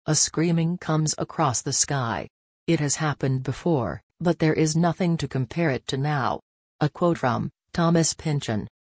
A screaming comes across the sky. It has happened before, but there is nothing to compare it to now. A quote from Thomas Pynchon.